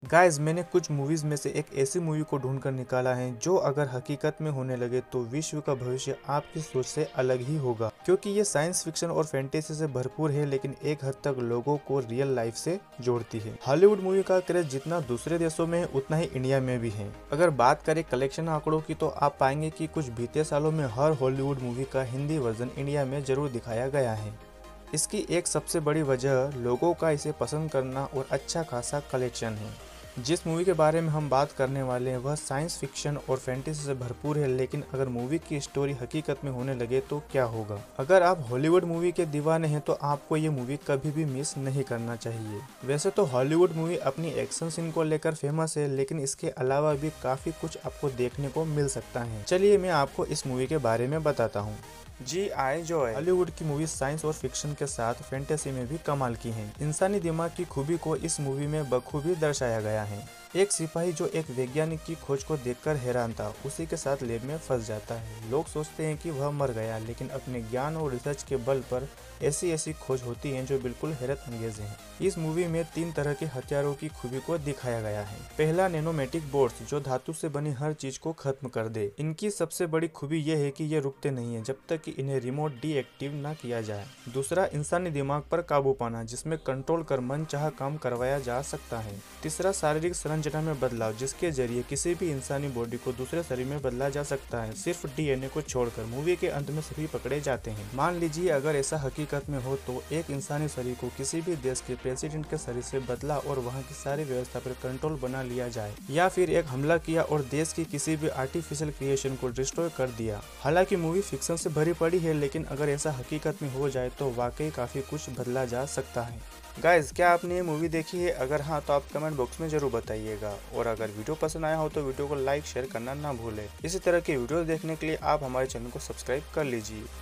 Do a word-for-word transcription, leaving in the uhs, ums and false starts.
Guys, मैंने कुछ movies में से एक ऐसी मूवी को ढूंढ कर निकाला है जो अगर हकीकत में होने लगे तो विश्व का भविष्य आपकी सोच से अलग ही होगा, क्योंकि ये साइंस फिक्शन और फैंटेसी से भरपूर है लेकिन एक हद तक लोगों को रियल लाइफ से जोड़ती है। हॉलीवुड मूवी का क्रेज जितना दूसरे देशों में है उतना ही इंडिया में भी है। अगर बात करें कलेक्शन आंकड़ों की तो आप पाएंगे कि कुछ बीते सालों में हर हॉलीवुड मूवी का हिंदी वर्जन इंडिया में जरूर दिखाया गया है। इसकी एक सबसे बड़ी वजह लोगों का इसे पसंद करना और अच्छा खासा कलेक्शन है। जिस मूवी के बारे में हम बात करने वाले हैं वह साइंस फिक्शन और फैंटेसी से भरपूर है, लेकिन अगर मूवी की स्टोरी हकीकत में होने लगे तो क्या होगा। अगर आप हॉलीवुड मूवी के दीवाने हैं तो आपको ये मूवी कभी भी मिस नहीं करना चाहिए। वैसे तो हॉलीवुड मूवी अपनी एक्शन सीन को लेकर फेमस है, लेकिन इसके अलावा भी काफी कुछ आपको देखने को मिल सकता है। चलिए मैं आपको इस मूवी के बारे में बताता हूँ। जी आई जॉय हॉलीवुड की मूवी साइंस और फिक्शन के साथ फैंटेसी में भी कमाल की हैं। इंसानी दिमाग की खूबी को इस मूवी में बखूबी दर्शाया गया है। एक सिपाही जो एक वैज्ञानिक की खोज को देखकर हैरान था, उसी के साथ लैब में फंस जाता है। लोग सोचते हैं कि वह मर गया, लेकिन अपने ज्ञान और रिसर्च के बल पर ऐसी ऐसी खोज होती है जो बिल्कुल हैरत अंगेज है। इस मूवी में तीन तरह के हथियारों की खूबी को दिखाया गया है। पहला, नैनोमेटिक बोर्ड्स, जो धातु से बनी हर चीज को खत्म कर दे। इनकी सबसे बड़ी खूबी यह है कि ये रुकते नहीं है जब तक कि इन्हें रिमोट डीएक्टिव न किया जाए। दूसरा, इंसानी दिमाग पर काबू पाना, जिसमें कंट्रोल कर मन चाह काम करवाया जा सकता है। तीसरा, शारीरिक संरचना में बदलाव, जिसके जरिए किसी भी इंसानी बॉडी को दूसरे शरीर में बदला जा सकता है, सिर्फ डीएनए को छोड़कर। मूवी के अंत में सभी पकड़े जाते हैं। मान लीजिए अगर ऐसा हकीकत में हो तो एक इंसानी शरीर को किसी भी देश के प्रेसिडेंट के शरीर से बदला और वहाँ की सारी व्यवस्था पर कंट्रोल बना लिया जाए, या फिर एक हमला किया और देश की किसी भी आर्टिफिशियल क्रिएशन को डिस्ट्रॉय कर दिया। हालांकि मूवी फिक्शन से भरी पड़ी है, लेकिन अगर ऐसा हकीकत में हो जाए तो वाकई काफी कुछ बदला जा सकता है। गाइज, क्या आपने ये मूवी देखी है? अगर हाँ तो आप कमेंट बॉक्स में जरूर बताइएगा, और अगर वीडियो पसंद आया हो तो वीडियो को लाइक शेयर करना ना भूलें। इसी तरह के वीडियो देखने के लिए आप हमारे चैनल को सब्सक्राइब कर लीजिए।